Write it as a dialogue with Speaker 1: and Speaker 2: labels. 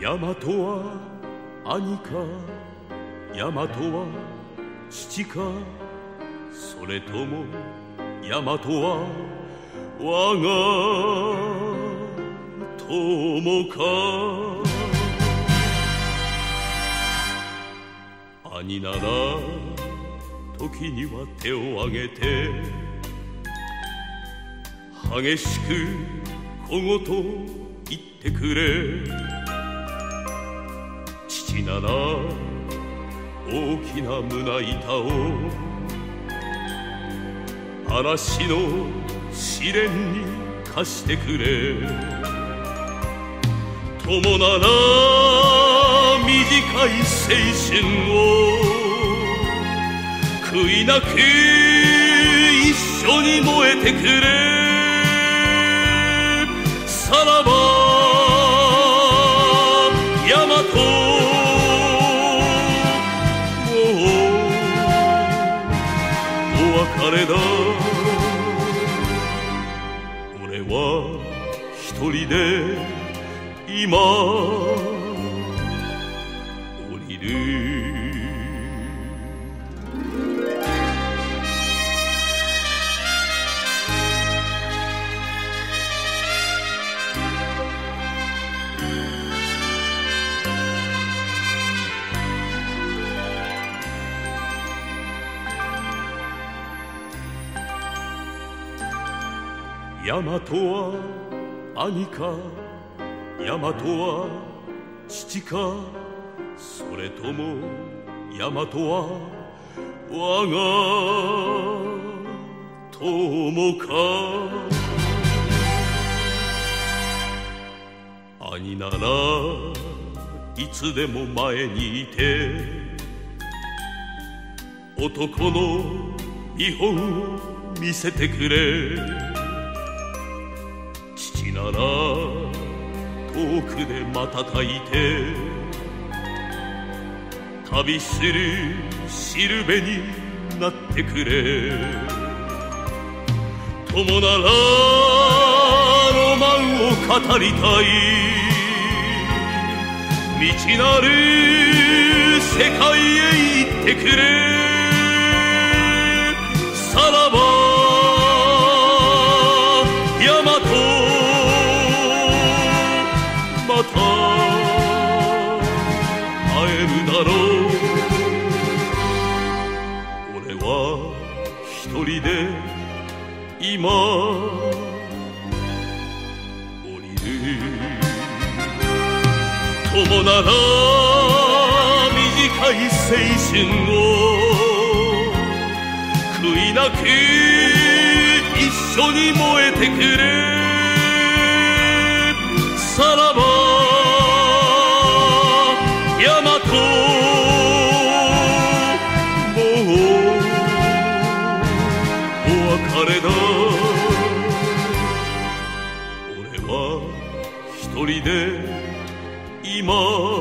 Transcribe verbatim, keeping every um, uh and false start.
Speaker 1: 大和は兄か、大和は父か、それとも大和は我が友か。兄なら時には手を挙げて激しく小言言ってくれ。父なら大きな胸板を嵐の試練に貸してくれ。友なら短い青春を悔いなく一緒に燃えてくれ。さらば大和、もうお別れだ。俺は一人で今降りる。大和は兄か、大和は父か、それとも大和は我が友か。兄ならいつでも前にいて男の見本を見せてくれ。父なら遠くで瞬いて旅するしるべになってくれ。友ならロマンを語りたい。未知なる世界へ行ってくれ。さらば大和、また会えるだろう。俺は一人で今降りる。友なら短い青春を悔いなく一緒に燃えてくれ。さらば大和、もうお別れだ。俺は一人で今